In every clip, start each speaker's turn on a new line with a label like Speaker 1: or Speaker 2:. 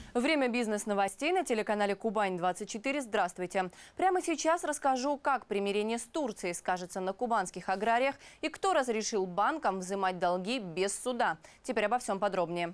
Speaker 1: Время бизнес-новостей на телеканале Кубань-24. Здравствуйте. Прямо сейчас расскажу, как примирение с Турцией скажется на кубанских аграриях и кто разрешил банкам взимать долги без суда. Теперь обо всем подробнее.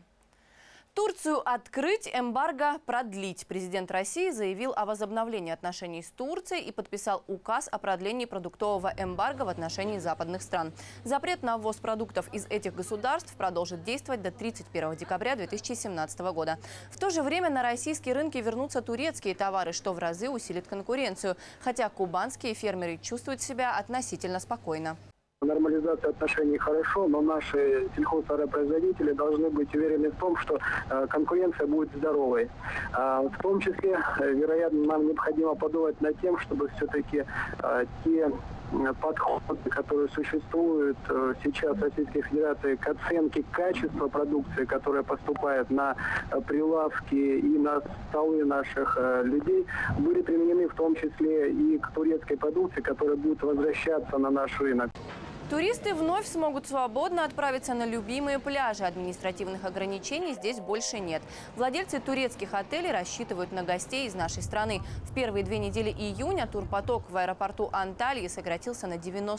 Speaker 1: Турцию открыть, эмбарго продлить. Президент России заявил о возобновлении отношений с Турцией и подписал указ о продлении продуктового эмбарго в отношении западных стран. Запрет на ввоз продуктов из этих государств продолжит действовать до 31 декабря 2017 года. В то же время на российские рынки вернутся турецкие товары, что в разы усилит конкуренцию. Хотя кубанские фермеры чувствуют себя относительно спокойно.
Speaker 2: Нормализация отношений хорошо, но наши сельхозтоваропроизводители должны быть уверены в том, что конкуренция будет здоровой. В том числе, вероятно, нам необходимо подумать над тем, чтобы все-таки те подходы, которые существуют сейчас в Российской Федерации к оценке качества продукции, которая поступает на прилавки и на столы наших людей, были применены в том числе и к турецкой продукции, которая будет возвращаться на наш рынок.
Speaker 1: Туристы вновь смогут свободно отправиться на любимые пляжи. Административных ограничений здесь больше нет. Владельцы турецких отелей рассчитывают на гостей из нашей страны. В первые 2 недели июня турпоток в аэропорту Анталии сократился на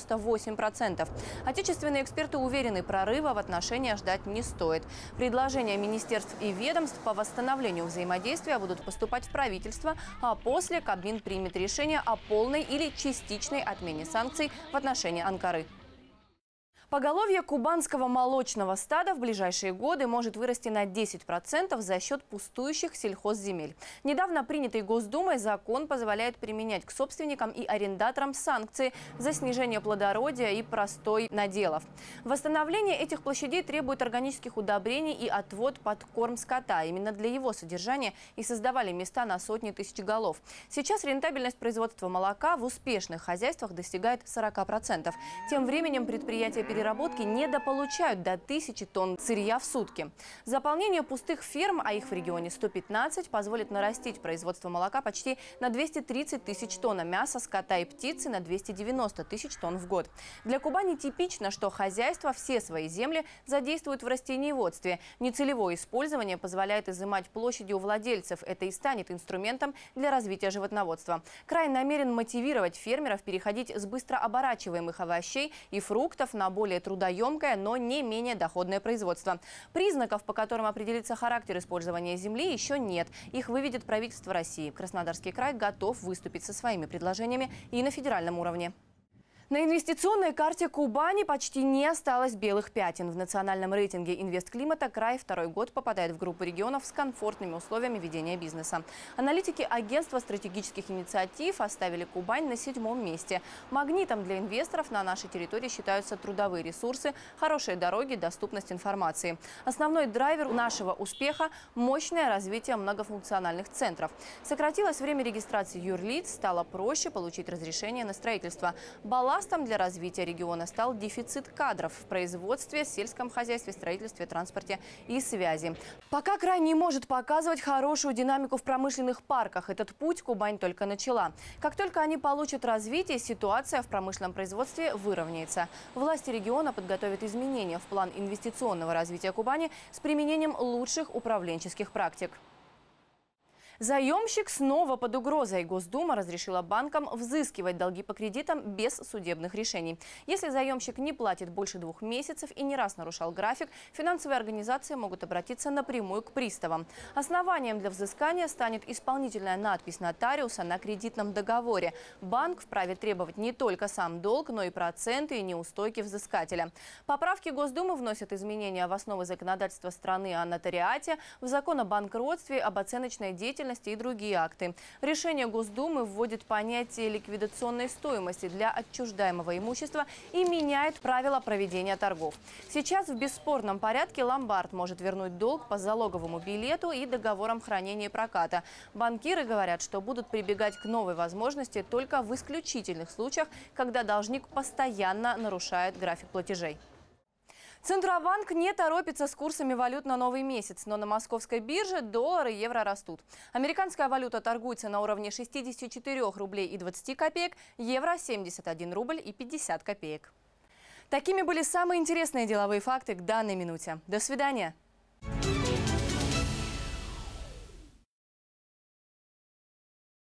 Speaker 1: 98%. Отечественные эксперты уверены, прорыва в отношениях ждать не стоит. Предложения министерств и ведомств по восстановлению взаимодействия будут поступать в правительство, а после Кабмин примет решение о полной или частичной отмене санкций в отношении Анкары. Поголовье кубанского молочного стада в ближайшие годы может вырасти на 10% за счет пустующих сельхозземель. Недавно принятый Госдумой закон позволяет применять к собственникам и арендаторам санкции за снижение плодородия и простой наделов. Восстановление этих площадей требует органических удобрений и отвод под корм скота. Именно для его содержания и создавали места на сотни тысяч голов. Сейчас рентабельность производства молока в успешных хозяйствах достигает 40%. Тем временем предприятия переработки недополучают до 1000 тонн сырья в сутки. Заполнение пустых ферм, а их в регионе 115, позволит нарастить производство молока почти на 230 тысяч тонн, а мяса, скота и птицы на 290 тысяч тонн в год. Для Кубани типично, что хозяйства все свои земли задействуют в растениеводстве. Нецелевое использование позволяет изымать площади у владельцев. Это и станет инструментом для развития животноводства. Край намерен мотивировать фермеров переходить с быстрооборачиваемых овощей и фруктов на более трудоемкое, но не менее доходное производство. Признаков, по которым определится характер использования земли, еще нет. Их выведет правительство России. Краснодарский край готов выступить со своими предложениями и на федеральном уровне. На инвестиционной карте Кубани почти не осталось белых пятен. В национальном рейтинге «Инвестклимата» край второй год попадает в группу регионов с комфортными условиями ведения бизнеса. Аналитики агентства стратегических инициатив оставили Кубань на 7-м месте. Магнитом для инвесторов на нашей территории считаются трудовые ресурсы, хорошие дороги, доступность информации. Основной драйвер нашего успеха – мощное развитие многофункциональных центров. Сократилось время регистрации юрлиц, стало проще получить разрешение на строительство. Балластом для развития региона стал дефицит кадров в производстве, сельском хозяйстве, строительстве, транспорте и связи. Пока край не может показывать хорошую динамику в промышленных парках. Этот путь Кубань только начала. Как только они получат развитие, ситуация в промышленном производстве выровняется. Власти региона подготовят изменения в план инвестиционного развития Кубани с применением лучших управленческих практик. Заемщик снова под угрозой. Госдума разрешила банкам взыскивать долги по кредитам без судебных решений. Если заемщик не платит больше 2 месяцев и не раз нарушал график, финансовые организации могут обратиться напрямую к приставам. Основанием для взыскания станет исполнительная надпись нотариуса на кредитном договоре. Банк вправе требовать не только сам долг, но и проценты и неустойки взыскателя. Поправки Госдумы вносят изменения в основы законодательства страны о нотариате, в закон о банкротстве, об оценочной деятельности и другие акты. Решение Госдумы вводит понятие ликвидационной стоимости для отчуждаемого имущества и меняет правила проведения торгов. Сейчас в бесспорном порядке ломбард может вернуть долг по залоговому билету и договорам хранения и проката. Банкиры говорят, что будут прибегать к новой возможности только в исключительных случаях, когда должник постоянно нарушает график платежей. Центробанк не торопится с курсами валют на новый месяц, но на московской бирже доллар и евро растут. Американская валюта торгуется на уровне 64 рублей и 20 копеек, евро – 71 рубль и 50 копеек. Такими были самые интересные деловые факты к данной минуте. До свидания.